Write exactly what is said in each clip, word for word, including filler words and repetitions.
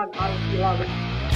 jalan-jalan harus dilalui.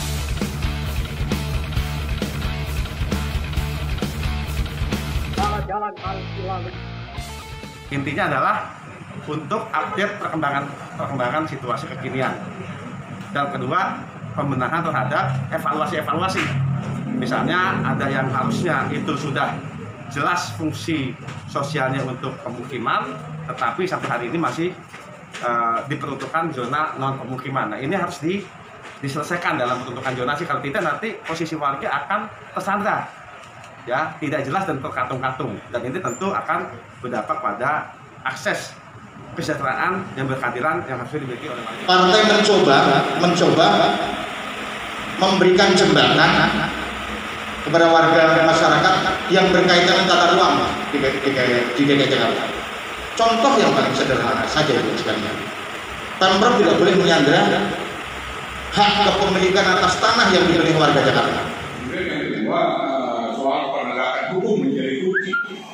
Jalan-jalan harus dilalui. Intinya adalah untuk update perkembangan perkembangan situasi kekinian. Dan kedua, pembenahan terhadap evaluasi-evaluasi. Misalnya ada yang harusnya itu sudah jelas fungsi sosialnya untuk pemukiman, tetapi sampai hari ini masih uh, diperuntukkan zona non pemukiman. Nah, ini harus di, diselesaikan dalam peruntukan zonasi. Kalau tidak, nanti posisi warga akan tersandra, ya, tidak jelas dan terkatung-katung. Dan ini tentu akan berdampak pada akses kesejahteraan yang berkeadilan yang harus dimiliki oleh warga. Partai mencoba mencoba memberikan jembatan kepada warga masyarakat yang berkaitan dengan tata ruang di D K I Jakarta. Contoh yang paling sederhana saja itu sekalian. Pemprov tidak boleh menyandera hak kepemilikan atas tanah yang dimiliki warga Jakarta. Kemudian yang kedua, soal penegakan hukum menjadi kunci.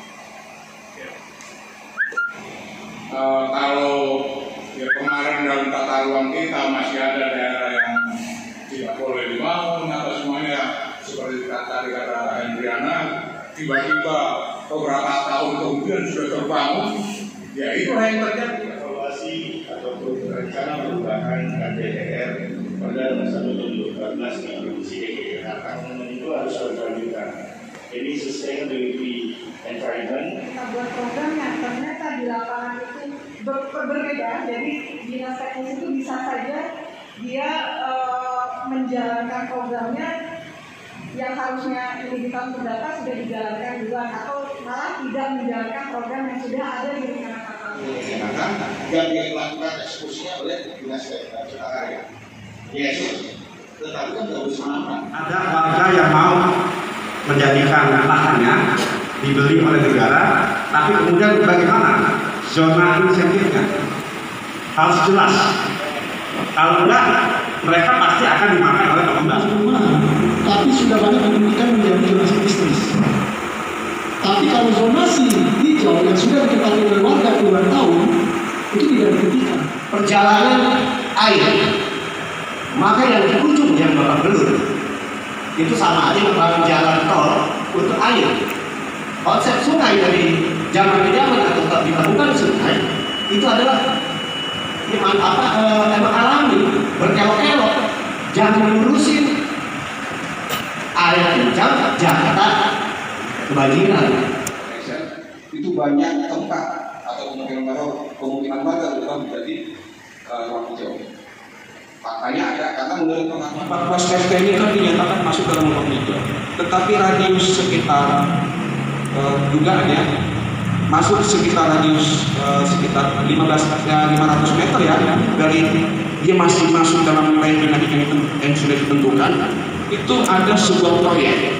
Uh, kalau ya kemarin dalam tata ruang kita masih ada daerah yang tidak boleh dibangun atau semuanya seperti tadi kata Hendriana, tiba-tiba beberapa tahun kemudian sudah terbangun, ya itu yang terjadi. Evaluasi ataupun rencana perubahan K D R R pada satu tahun dua ribu empat belas di Provinsi D K I Jakarta itu harus berkelanjutan. Ini sustainability environment. Kita buat program yang ternyata di lapangan itu ber berbeda, jadi dinas teknis itu bisa saja dia uh, menjalankan programnya yang harusnya ini di tahun mendatang sudah dijalankan duluan, atau malah tidak menjalankan program yang sudah ada di rencana tata ruang. Yang dilakukan eksekusinya oleh dinas cipta karya. Yes, tetapi kan tidak bersamaan. Ada warga yang mau menjadikan lahannya dibeli oleh negara, tapi kemudian bagaimana zona insentifnya harus jelas. Kalau enggak, mereka pasti akan dimakan oleh pengembang. Tapi sudah banyak dimiliki menjadi zonasi bisnis. Tapi kalau zonasi hijau yang sudah diketahui oleh warga puluhan tahun itu tidak dihentikan. Perjalanan air, maka yang di ujung yang babak belur itu sama aja membangun jalan tol untuk air. Konsep sungai dari zaman ke zaman atau tetap dilakukan sungai itu adalah emang apa eh, emang alami, berkelok-kelok, jangan menerusin air kencang Jakarta kebanjiran. Itu banyak tempat atau kemungkinan kemungkinan warga terutama menjadi ruang hijau. Faktanya ada, karena menurut pengakuan empat belas R T ini kan dinyatakan masuk dalam ruang hijau, tetapi radius sekitar uh, dugaannya masuk sekitar radius uh, sekitar lima belas ya, lima ratus meter ya dari dia masih masuk dalam wilayah yang, yang sudah ditentukan. Itu ada sebuah proyek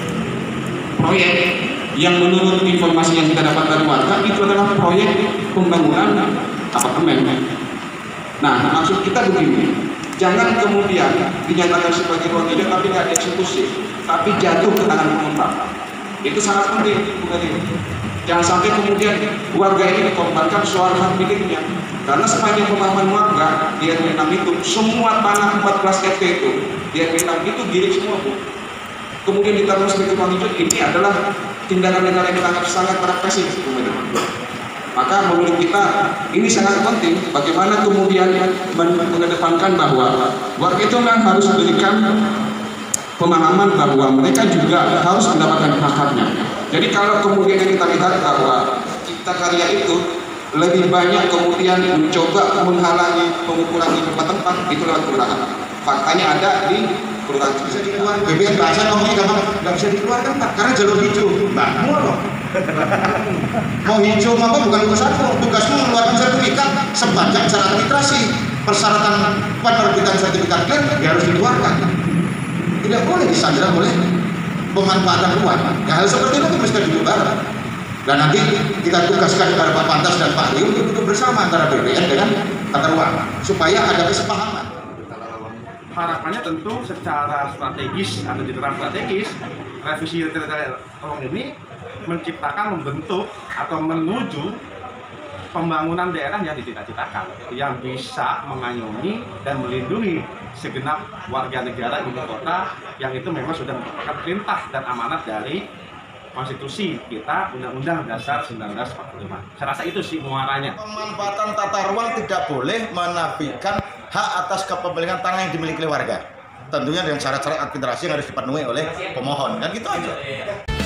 proyek yang menurut informasi yang kita dapat dari warga itu adalah proyek pembangunan apartemen. Nah, maksud kita begini, jangan kemudian dinyatakan sebagai ruang hijau tapi nggak dieksekusi, tapi jatuh ke tangan pengembang. Itu sangat penting, bukan ini. Jangan sampai kemudian warga ini dikorbankan soal hak miliknya. Karena sepanjang pemahaman warga di R W enam itu, semua tanah empat belas R T itu di R W enam itu giring semua, Bu. Kemudian ditaruh sebagai ruang hijau, ini adalah tindakan negara yang dianggap sangat represif, Bu. Maka menurut kita ini sangat penting bagaimana kemudian mengedepankan bahwa warga itu memang harus memberikan pemahaman bahwa mereka juga harus mendapatkan hak-haknya. Jadi kalau kemudian kita lihat bahwa cipta karya itu lebih banyak kemudian mencoba menghalangi pengukuran di tempat-tempat itu lewat kelurahan. Faktanya ada di kelurahan. Bisa dikeluarkan. B P N bahasa ngomongnya gampang, nggak bisa dikeluarkan Pak, karena jalur hijau. Mbakmu loh. Mau hijau apa bukan urusanmu, tugasmu mengeluarkan sertifikat sepanjang syarat administrasi. Persyaratan penerbitan sertifikat klaim ya harus dikeluarkan. Tidak boleh disandera oleh pemanfaatan ruang. Ya, hal seperti itu mesti dibubarkan. Dan nanti kita tugaskan kepada Pak Pantas dan Pak Rio untuk duduk bersama antara B P N dengan tata ruang supaya ada kesepahaman. Harapannya tentu secara strategis atau di dalam strategis revisi tata ruang ini menciptakan, membentuk atau menuju pembangunan daerah yang dicita-citakan, yang bisa mengayomi dan melindungi segenap warga negara ibu kota, yang itu memang sudah merupakan perintah dan amanat dari konstitusi kita, Undang-Undang Dasar seribu sembilan ratus empat puluh lima. Saya rasa itu sih muaranya. Pemanfaatan tata ruang tidak boleh menafikan hak atas kepemilikan tanah yang dimiliki oleh warga. Tentunya dengan syarat-syarat administrasi yang harus dipenuhi oleh pemohon, kan gitu aja.